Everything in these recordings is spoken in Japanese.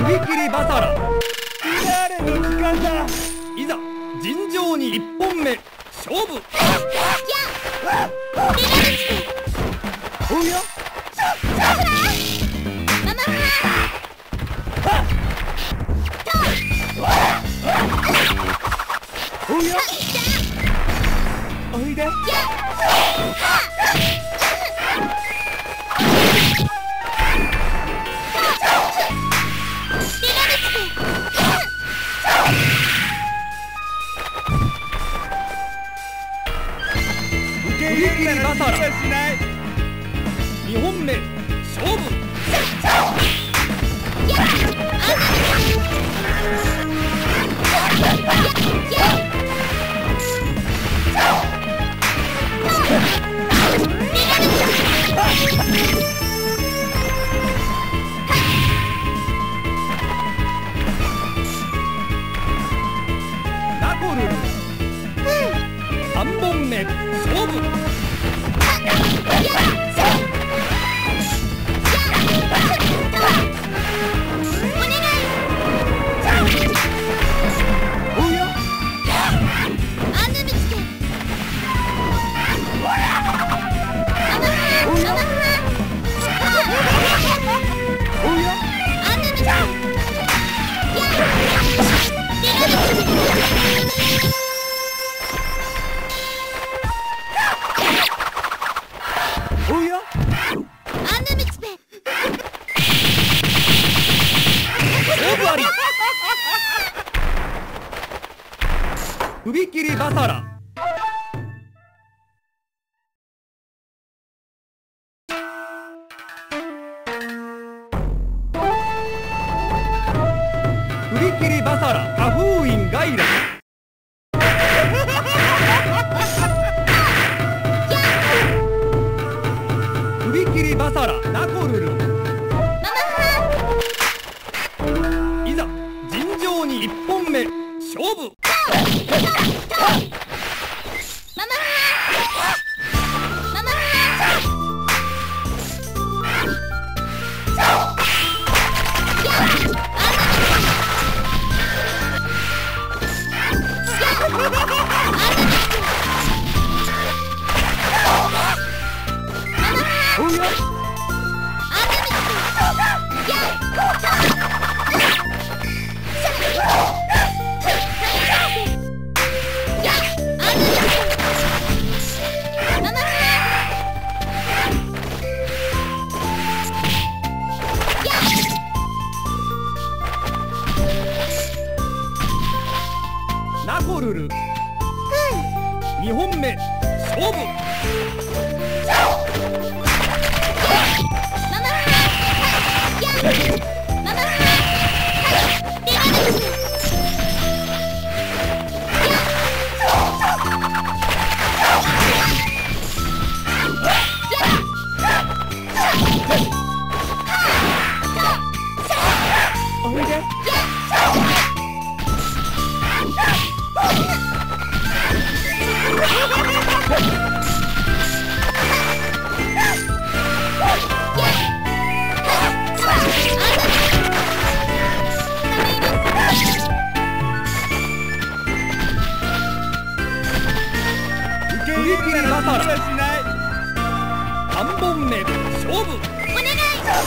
首切りバサラ。誰の時間だ。いざ尋常に1本目勝負。おやママおやおいで。首切りバサラ。2本目勝負。ナコルル。3本目勝負。首切りバサラ。首切りバサラ。カ封印ガイラ。首切りバサラ。ナコルル。いざ尋常に1本目勝負。ナコルル。2本目勝負。おいで。首切りバサラ。3本目勝負。 お願い。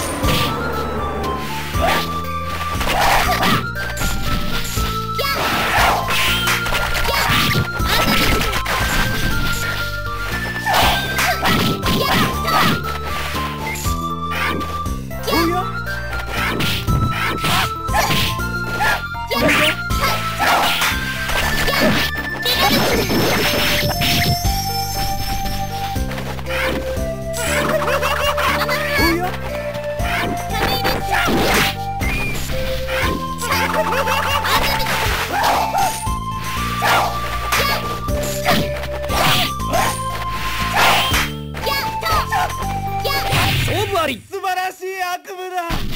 素晴らしい悪夢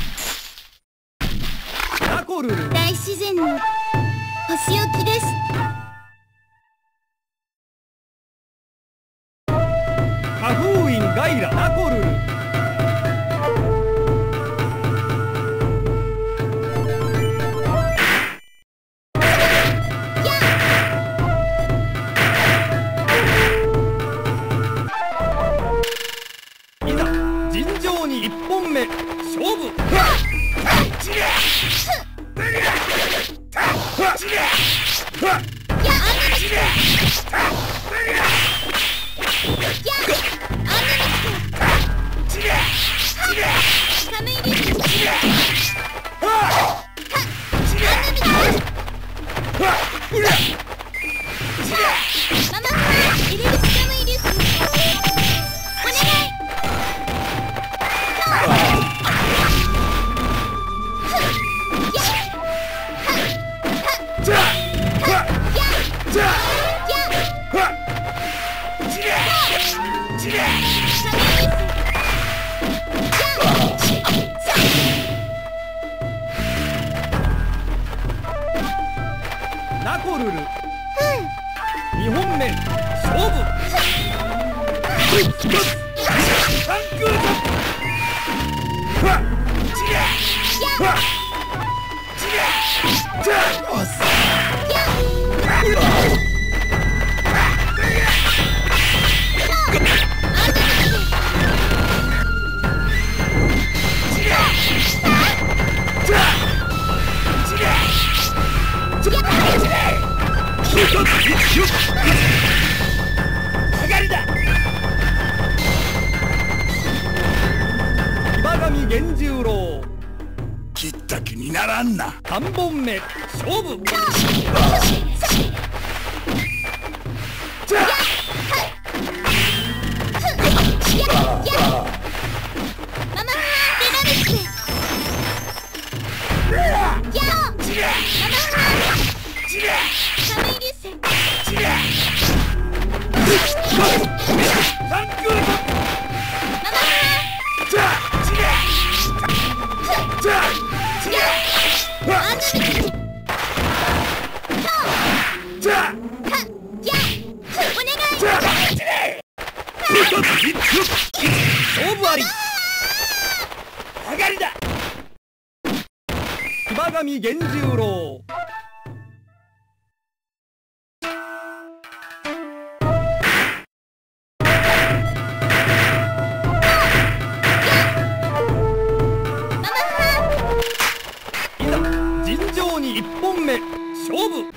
だ。ナコルル。 大自然の星置きです。 カ封印ガイラ。ナコルル。 ナコルル2本目勝負三空上がりだ。今上源十郎切った気にならんな。 3本目勝負勝負あり。上がりだ。今上源十郎いざ尋常に1本目勝負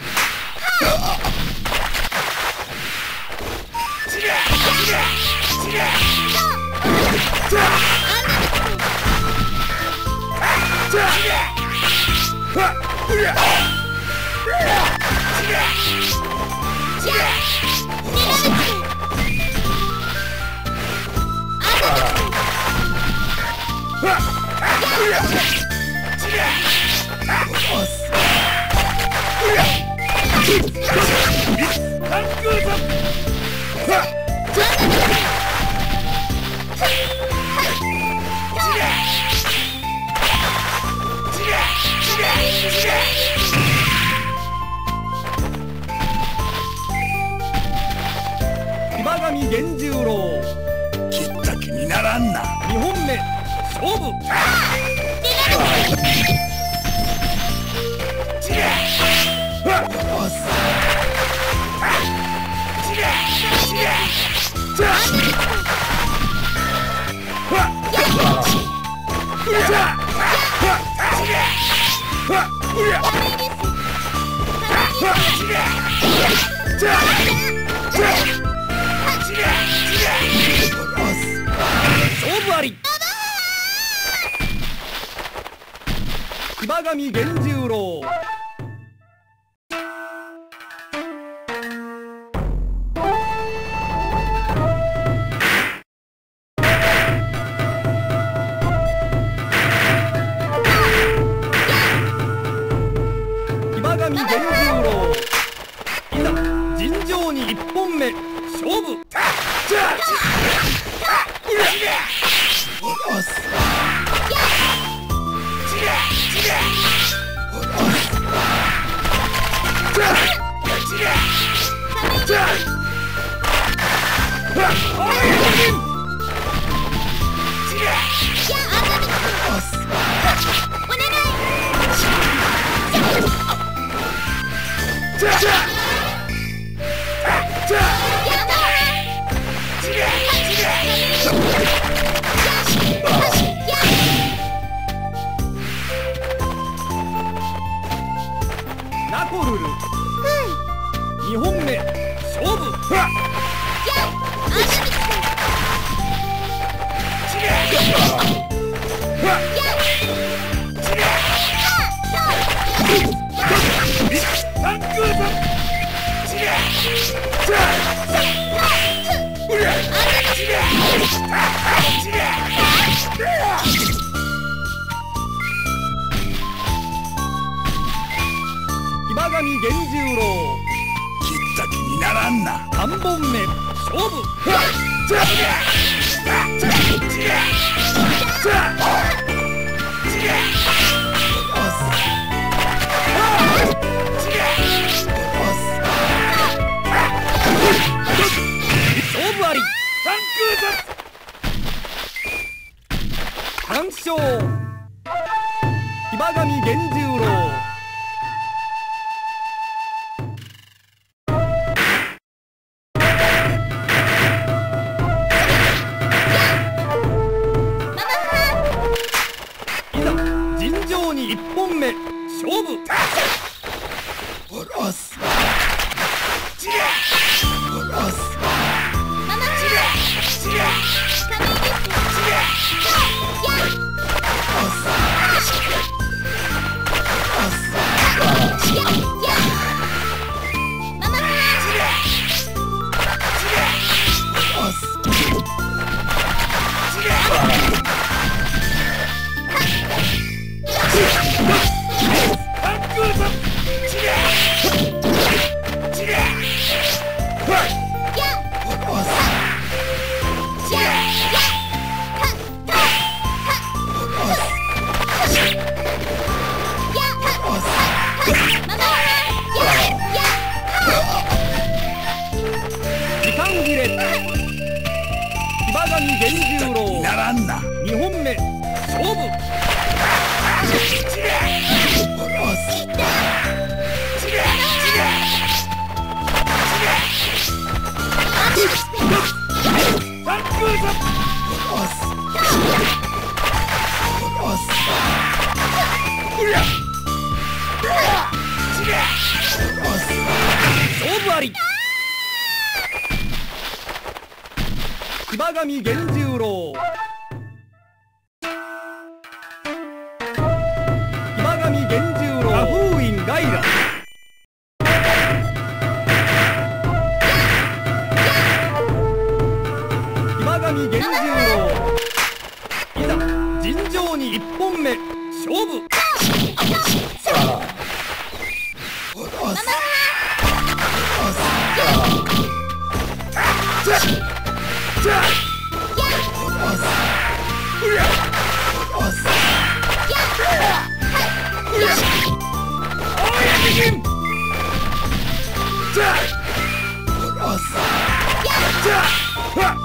今上源十郎切った気にならんな。 2本目勝負勝負あり。今上源十郎今上源十郎いざ尋常に1本目勝負ナコルル2本目勝負今上源十郎切った気にならんな。 3本目勝負木場上源十郎。いざ尋常に1本目勝負。 おろす。ちれ。おろす。 ママちれ。ちれ。 亀井です。 ちれ。 やっおろす。 やっママちれ。ちれ。おろす。ちれ。タックルさん。ちれ。ちれ。 やっおろす。 やっやっおろす。おろす。 ママやっ時間切れ。木場上源十郎。 ならんな。 2本目勝負。 ちれ。おろす。ちれ。ちれ。ちれ。タックルさん。おろす。おろす。うりゃ。ちれ。おろす。 勝負あり。木場上源十郎。木場上源十郎。花封印ガイラ。木場上源十郎。いざ尋常に1本目勝負。 おろす。うりゃ。おろす。うりゃ。おやききん。じゃあ。おろす。じゃあ。はっ。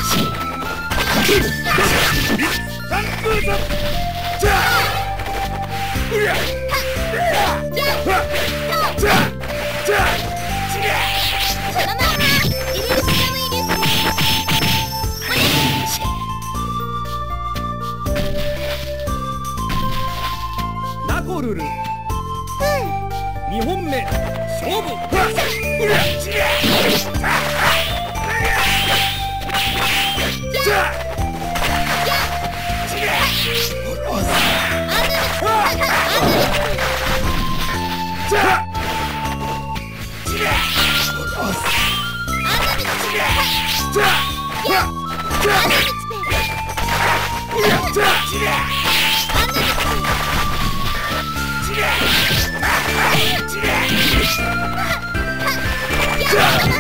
タンクーさん。じゃあ。うりゃ。はっ。じゃあ。じゃあ。ちげ。 ママ入れるしかないです。お願いしナコルル。2本目勝負。 うりゃ。ちげ。じゃあ。ちげ。おろす。じゃあ。ちげ。おろす。ちげ。じゃあ。じゃあ。うりゃ。じゃあ。ちげ。ちげ。ちげ。じゃあ。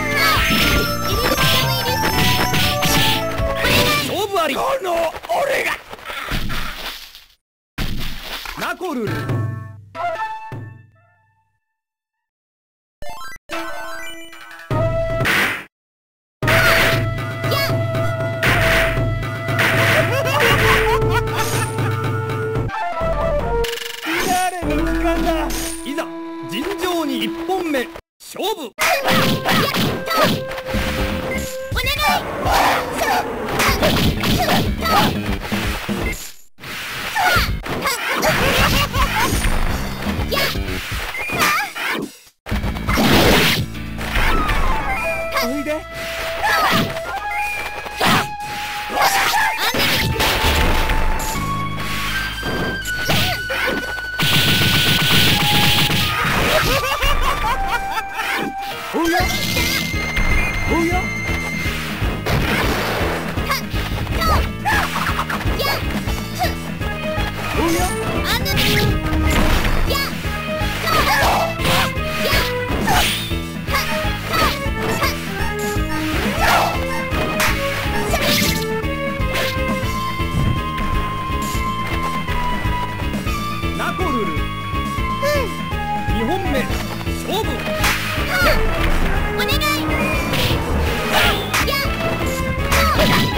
勝負あり。 この俺が。 ナコルル。誰の時間だ。いざ尋常に1本目勝負。 お願い。 おいで。おやおや。おや。ナコルル。2本目勝負。 お願い。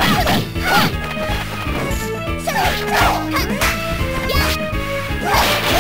やっ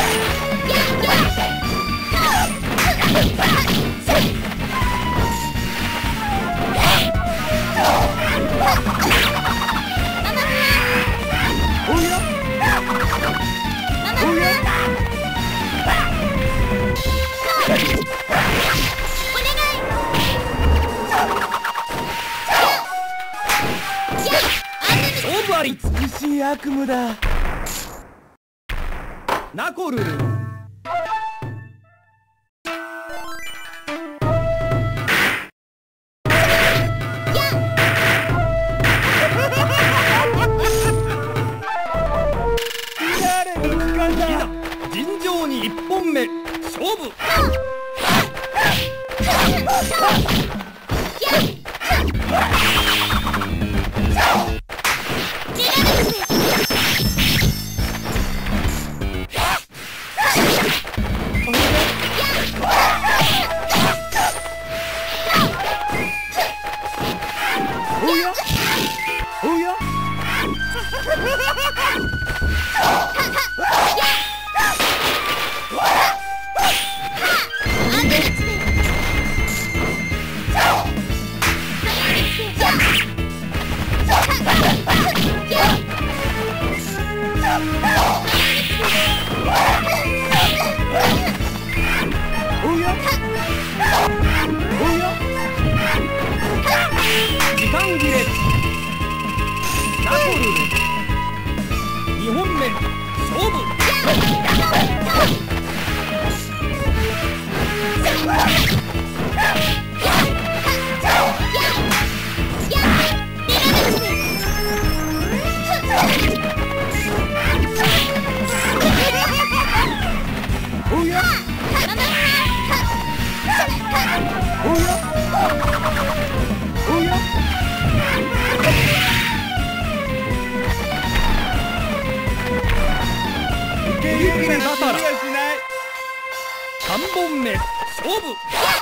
悪夢だ。 ナコルル。 誰の時間だ。 いざ尋常に1本目勝負。 おやおや。 時間切れ。ナコルル。2本目勝負。 おやおやおや。受け入れる気がしない。 3本目勝負。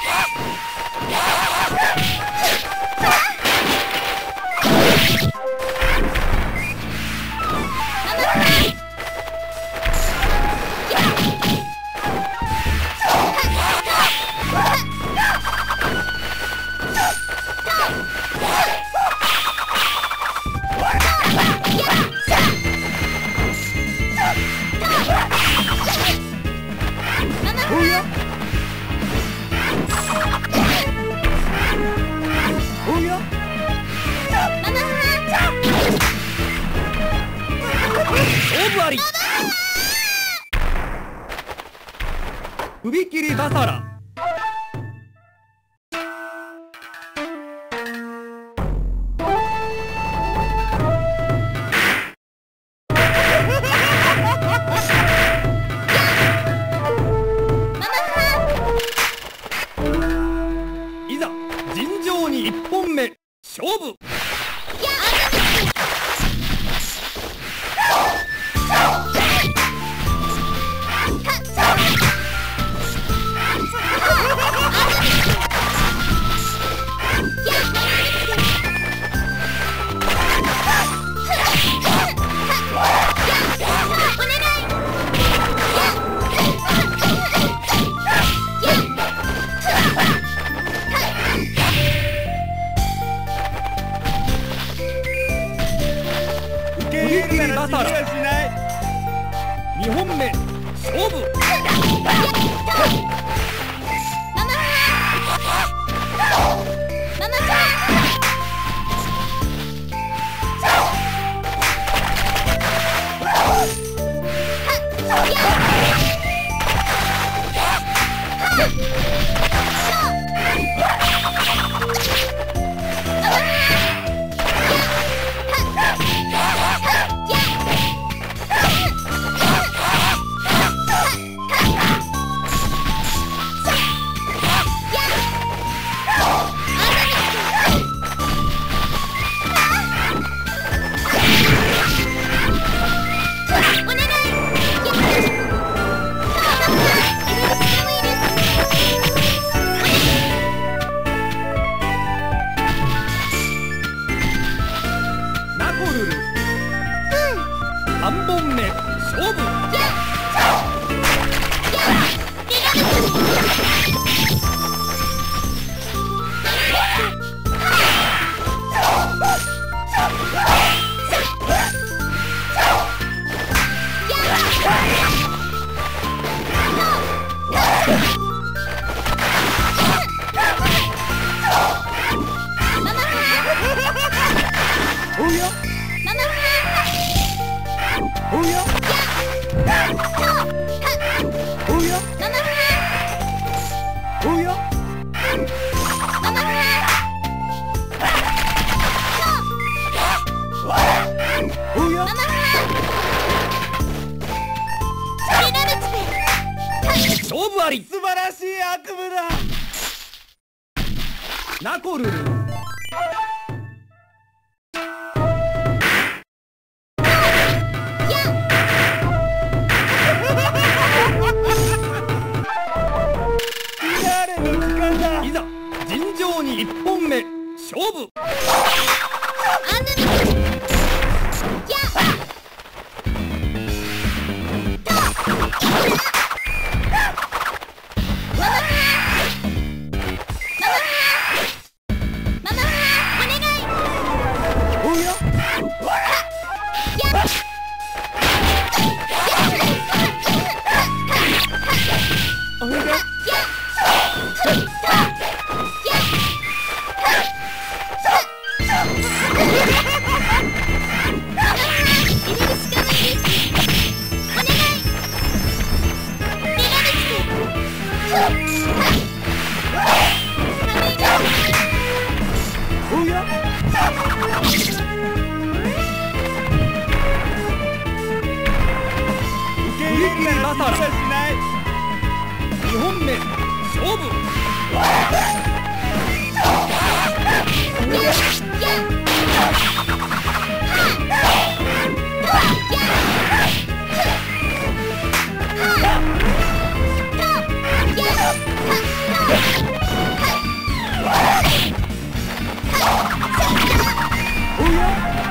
おやおや。 勝負あり。首切りバサラ。いざ尋常に1本目勝負。 やママおやママおやママペナルテ勝負あり。 素晴らしい悪夢だ。 ナコルル。 誰の時間だ。 いざ尋常に1本目勝負。 アンヌミやママお願いおやおやおや受け入れるなら無茶しない。 2本目勝負。 おや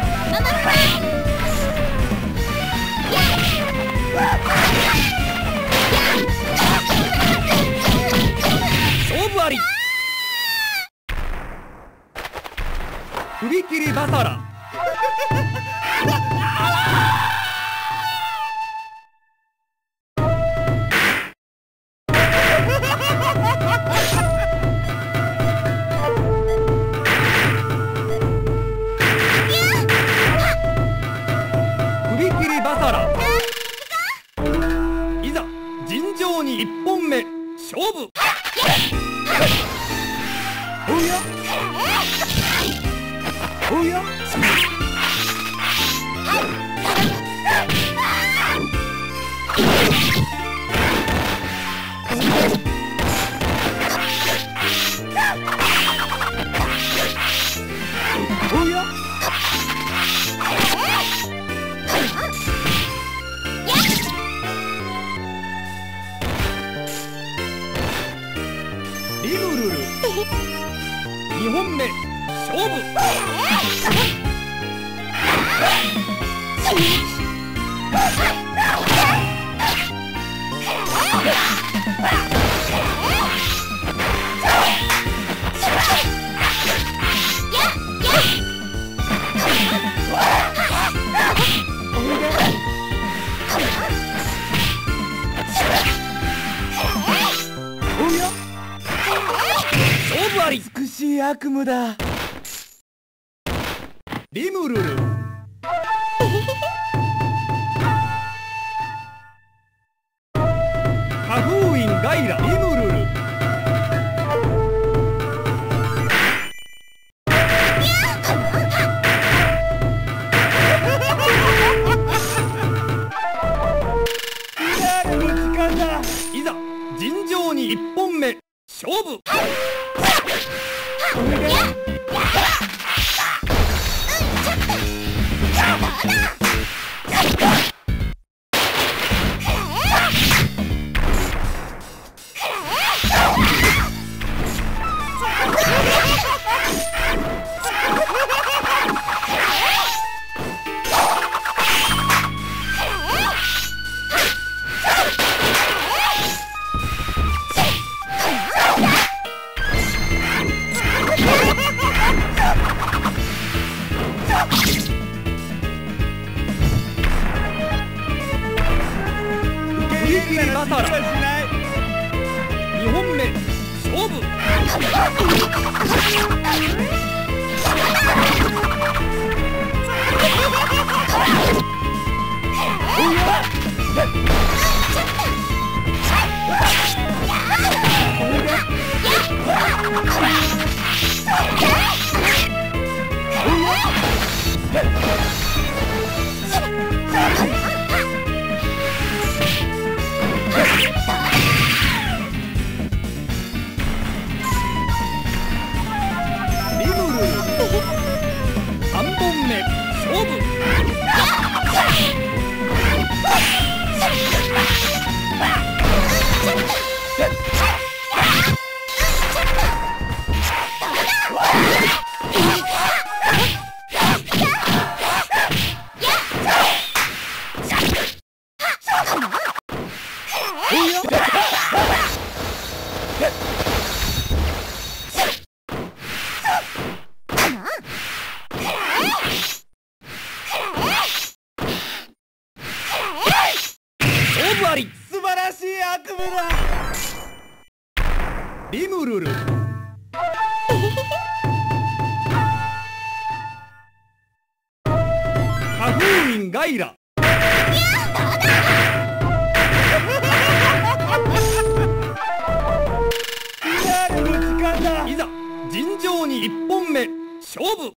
勝負あり。首切りバサラ。首切りバサラ。いざ尋常に1本目勝負。 おやおやおやリムルル。2本目勝負。 おや勝負あり。 美しい悪夢だ。 リムルル。花封印ガイラ。リムルル。 誰の時間だ。 いざ尋常に1本目勝負。バサラ。2本目勝負。 お素晴らしい悪夢だ。リムルル。カフーインガイラ。いざ尋常に1本目勝負。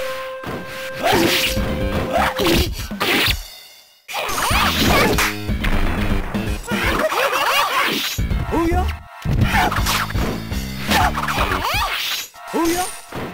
おやおや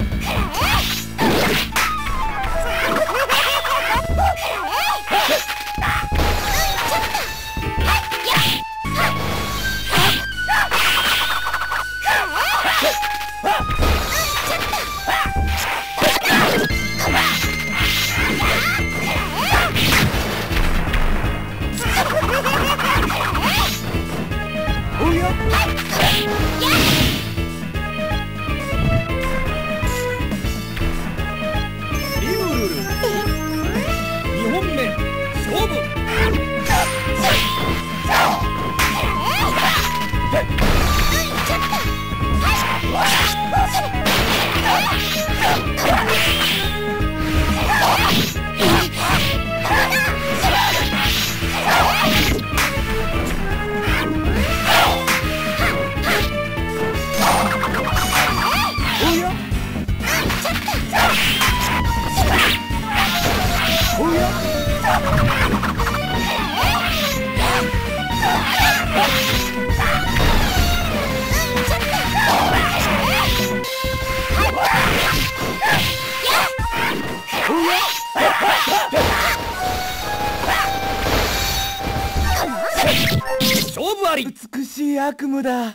勝負あり。美しい悪夢だ。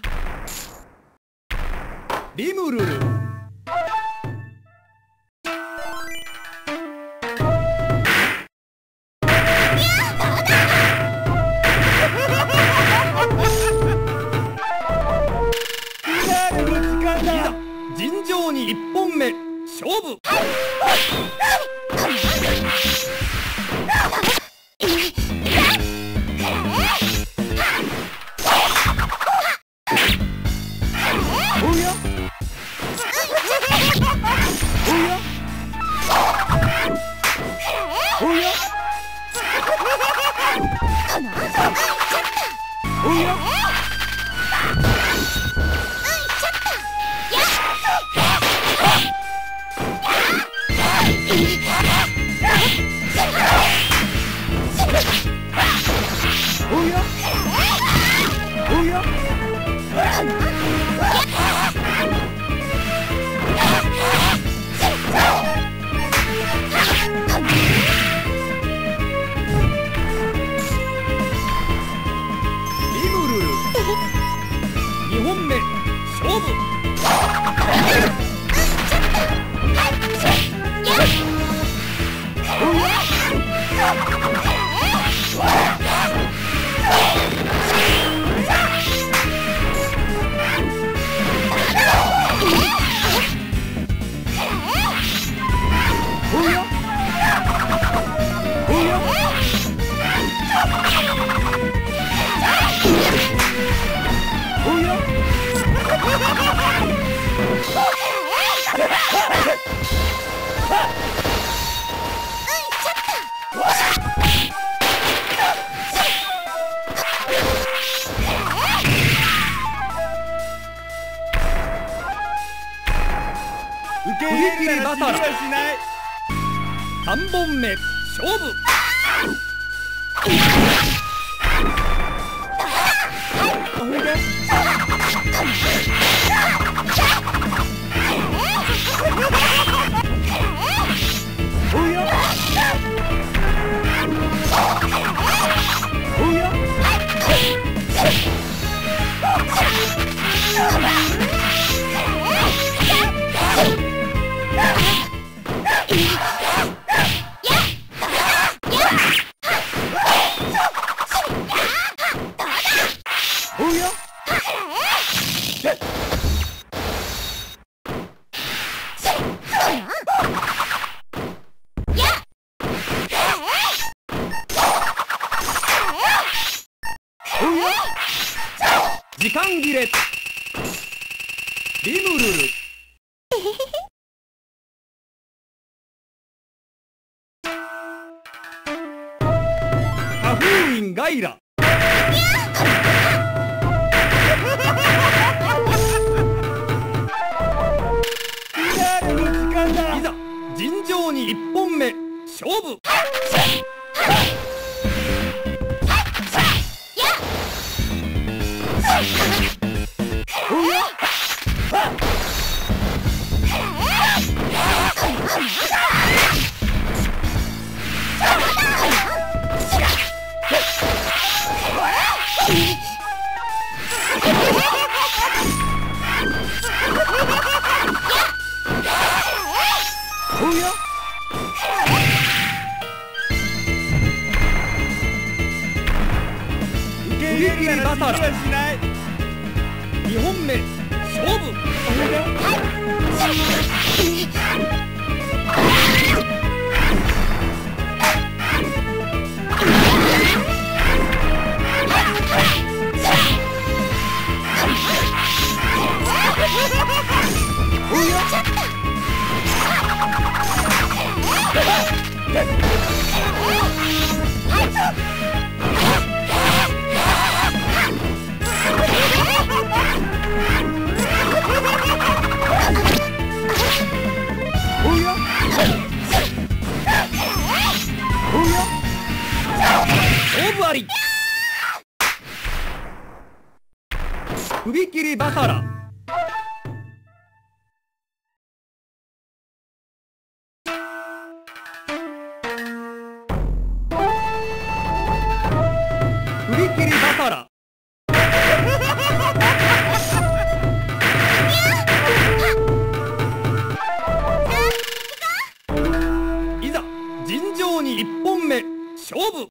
リムルル。いざ尋常に1本目勝負。2本目勝負。 りバサラ。3本目勝負。時間切れ。リムルル。カフーインガイラ。いざ尋常に1本目勝負。踏切バサラ。2本目勝負。勝負あり。踏切バサラ。踏切バサラ。いざ尋常に1本目勝負。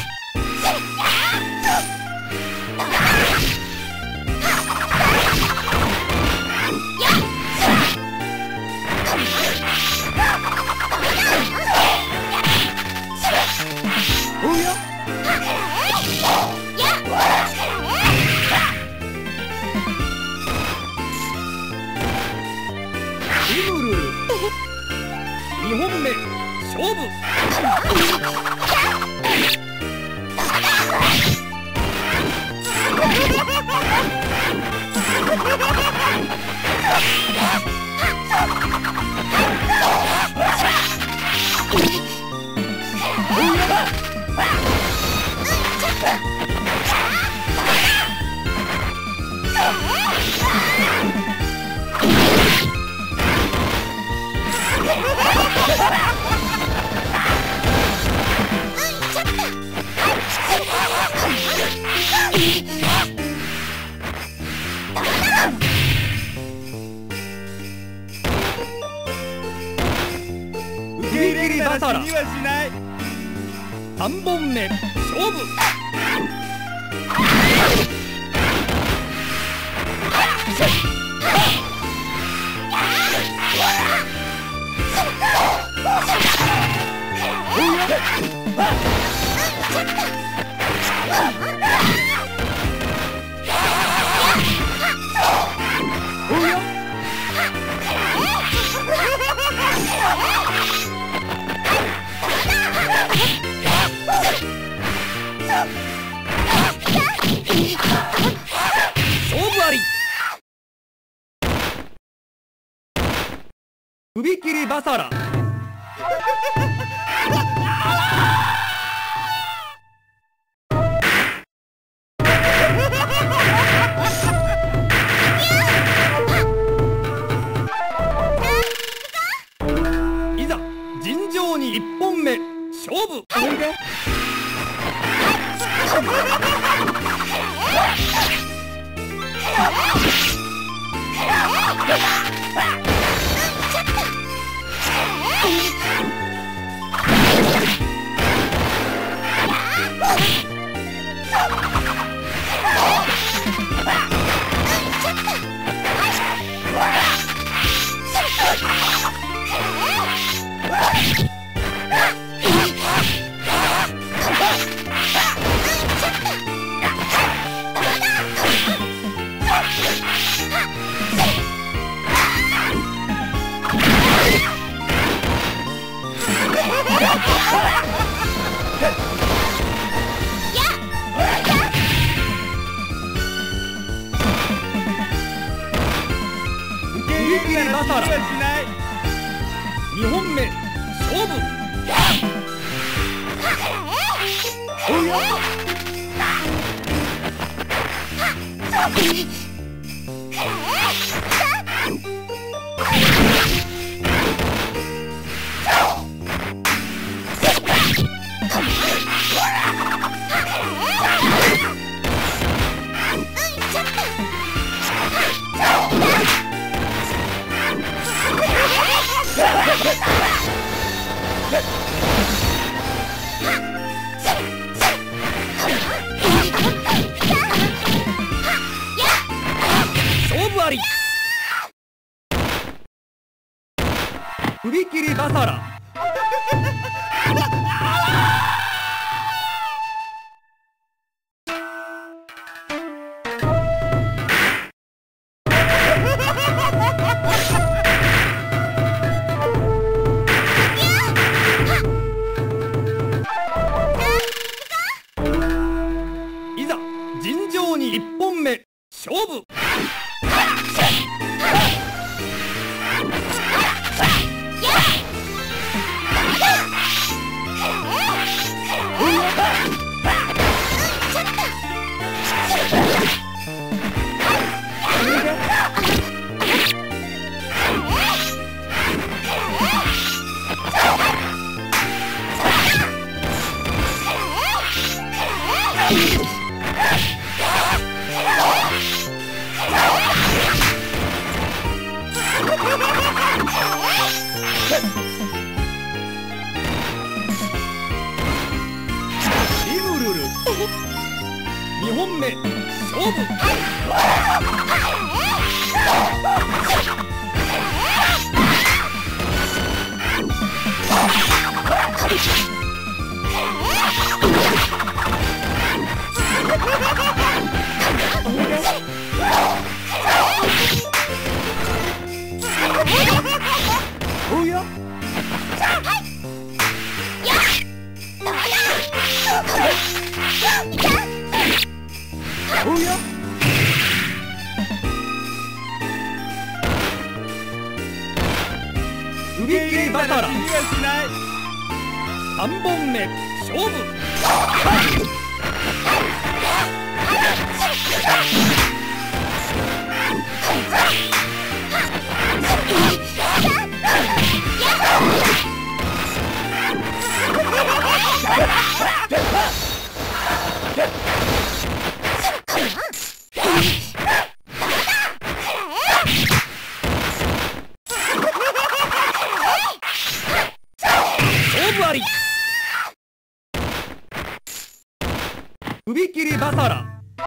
リムルル。2本目勝負。踏切バサラ。3本目勝負。勝負あり。 首切りバサラ。いざ尋常に1本目勝負。バサラ。2本目勝負。勝負あり。首切りバサラ。いざ尋常に1本目勝負。リムルル。2本目勝負。おやおや首切りバサラ。3本目勝負。勝負あり。首切りバサラ。